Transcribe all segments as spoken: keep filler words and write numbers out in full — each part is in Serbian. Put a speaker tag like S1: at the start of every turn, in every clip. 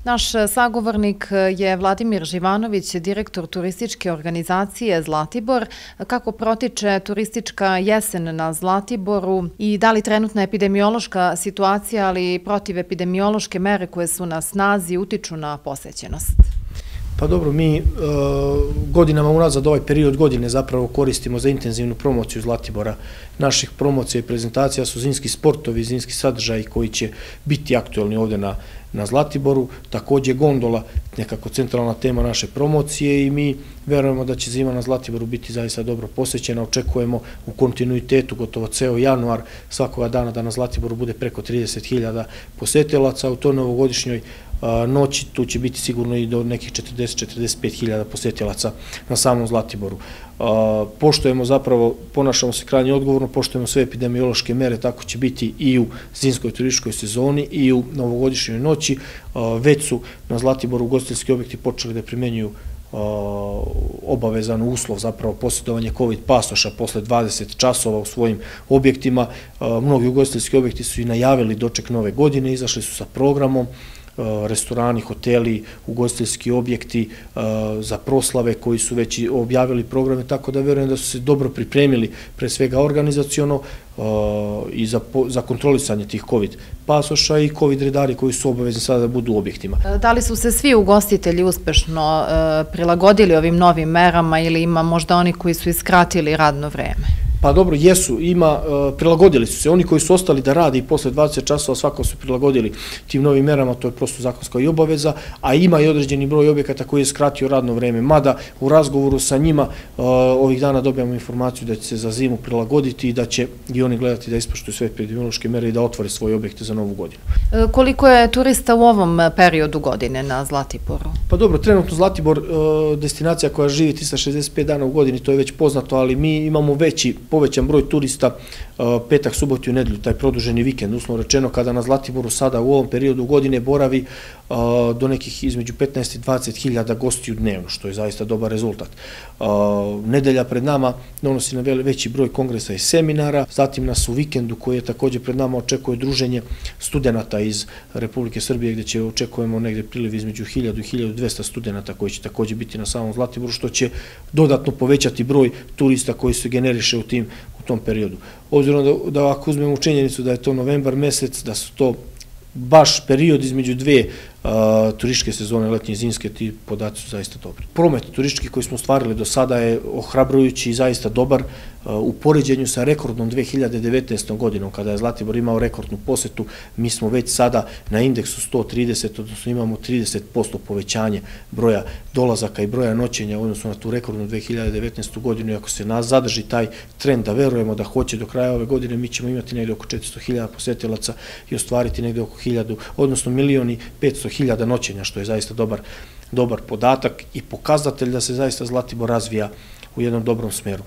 S1: Naš sagovornik je Vladimir Živanović, direktor turističke organizacije Zlatibor. Kako protiče turistička jesen na Zlatiboru i da li trenutna epidemiološka situacija, ali i protivepidemiološke mere koje su na snazi utiču na posećenost?
S2: Pa dobro, mi godinama unazad ovaj period godine zapravo koristimo za intenzivnu promociju Zlatibora. Naših promocija i prezentacija su zimski sportovi, zimski sadržaji koji će biti aktuelni ovde na na Zlatiboru. Također gondola, nekako centralna tema naše promocije i mi verujemo da će zima na Zlatiboru biti zaista dobro posećena. Očekujemo u kontinuitetu gotovo ceo januar svakoga dana da na Zlatiboru bude preko trideset hiljada posetilaca. U toj novogodišnjoj noći tu će biti sigurno i do nekih četrdeset do četrdeset pet hiljada posetilaca na samom Zlatiboru. Poštujemo zapravo, ponašamo se krajnje odgovorno, poštujemo sve epidemiološke mere, tako će biti i u zimskoj turističkoj sezoni i u novogodišnjoj noći. Već su na Zlatiboru ugostiteljski objekti počeli da primenjuju obavezan uslov, zapravo posjedovanje COVID pasoša posle dvadeset časova u svojim objektima. Mnogi ugostiteljski objekti su i najavili doček nove godine, izašli su sa programom, restorani, hoteli, ugostiteljski objekti za proslave koji su već objavili programe, tako da verujem da su se dobro pripremili, pre svega organizaciono i za kontrolisanje tih COVID pasoša i COVID redari koji su obavezni sada da budu u objektima.
S1: Da li su se svi ugostitelji uspešno prilagodili ovim novim merama ili ima možda oni koji su iskratili radno vreme?
S2: Pa dobro, jesu, ima, prilagodili su se. Oni koji su ostali da radi i posle dvadeset časova svako su prilagodili tim novim merama, to je prosto zakonska i obaveza, a ima i određeni broj objekata koji je skratio radno vreme. Mada u razgovoru sa njima ovih dana dobijamo informaciju da će se za zimu prilagoditi i da će i oni gledati da ispoštuju sve epidemiološke mere i da otvore svoje objekte za novu godinu.
S1: Koliko je turista u ovom periodu godine na Zlatiboru?
S2: Pa dobro, trenutno Zlatibor, destinacija koja živi trista šezdeset pet dana u godini, to je već poznato, ali mi imamo veći povećan broj turista petak, subotu i nedelju, taj produženi vikend, uslovno rečeno, kada na Zlatiboru sada u ovom periodu godine boravi do nekih između petnaest i dvadeset hiljada gostiju dnevno, što je zaista dobar rezultat. Nedelja pred nama donosi na veći broj kongresa i seminara, zatim nas u vikendu koji je također pred nama očekuje druženje studenata iz Republike Srbije, gde će očekujemo negde priliv između hiljadu i hiljadu dvesta studenata koji će također biti na samom Zlatiboru, što će dodatno povećati broj turista koji se generiše u tim u tom periodu. Obzirom da, da ako uzmemo u činjenicu da je to novembar mesec, da su to baš period između dve turističke sezone, letnje i zimske, ti podaci su zaista dobri. Promet turistički koji smo ostvarili do sada je ohrabrujući i zaista dobar u poređenju sa rekordnom dve hiljade devetnaestom godinom, kada je Zlatibor imao rekordnu posetu. Mi smo već sada na indeksu sto trideset, odnosno imamo trideset posto povećanje broja dolazaka i broja noćenja u odnosu na tu rekordnu dve hiljade devetnaestu godinu. I ako se nas zadrži taj trend da verujemo da hoće do kraja ove godine, mi ćemo imati negde oko četiristo hiljada posetilaca i ostvariti negde oko hiljadu, odnosno milion i petsto hiljada noćenja, što je zaista dobar, dobar podatak i pokazatelj da se zaista Zlatibor razvija u jednom dobrom smeru.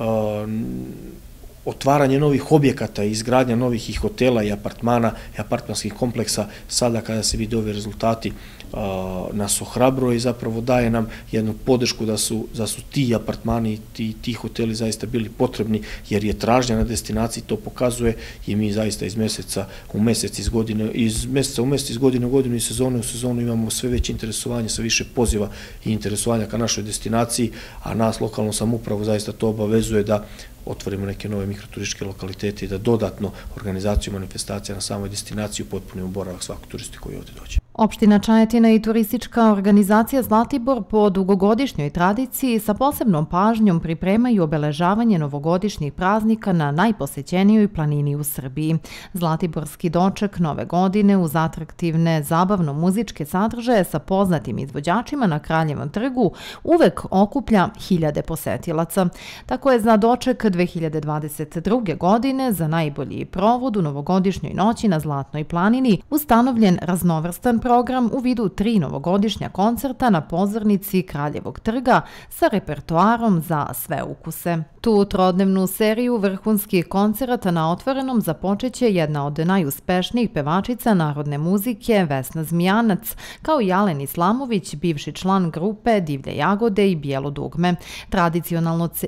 S2: Otvaranje novih objekata i izgradnja novih i hotela i apartmana i apartmanskih kompleksa, sada kada se vide ovi rezultati, nas ohrabruje i zapravo daje nam jednu podršku da su, da su ti apartmani i ti hoteli zaista bili potrebni, jer je tražnja na destinaciji, to pokazuje i mi zaista iz meseca u mesec, iz godine, iz meseca u mesec, iz godine u godinu i sezone u sezonu imamo sve veće interesovanje, sa više poziva i interesovanja ka našoj destinaciji, a nas lokalnu samoupravu zaista to obavezuje da otvorimo neke nove mikroturističke lokalitete i da dodatno organizaciju manifestacija na samoj destinaciji upotpunimo boravak svakog turisti koji ovde dođe.
S1: Opština Čajetina i turistička organizacija Zlatibor po dugogodišnjoj tradiciji sa posebnom pažnjom pripremaju obeležavanje novogodišnjih praznika na najposećenijoj planini u Srbiji. Zlatiborski doček nove godine uz atraktivne zabavno-muzičke sadržaje sa poznatim izvođačima na Kraljevom trgu uvek okuplja hiljade posetilaca. Tako je za doček dve hiljade dvadeset druge. godine za najbolji provod u novogodišnjoj noći na Zlatnoj planini ustanovljen raznovrstan program u vidu tri novogodišnja koncerta na pozornici Kraljevog trga sa repertoarom za sve ukuse. Tu trodnevnu seriju vrhunskih koncerata na otvorenom započeće jedna od najuspešnijih pevačica narodne muzike Vesna Zmijanac, kao i Alen Islamović, bivši član grupe Divlje jagode i Bijelo dugme. Tradicionalno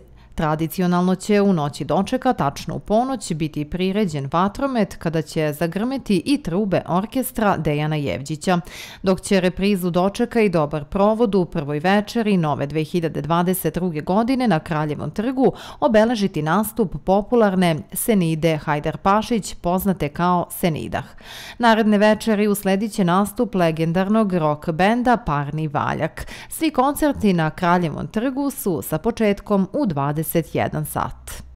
S1: tradicionalno će u noći dočeka tačno u ponoć biti priređen vatromet kada će zagrmeti i trube orkestra Dejana Jevđića, dok će reprizu dočeka i dobar provod u prvoj večeri nove dve hiljade dvadeset druge. godine na Kraljevom trgu obeležiti nastup popularne Senide Hajdarpašić, poznate kao Senidah. Naredne večeri usledit će nastup legendarnog rock benda Parni Valjak. Svi koncerti na Kraljevom trgu su sa početkom u dvadeset jedan sat.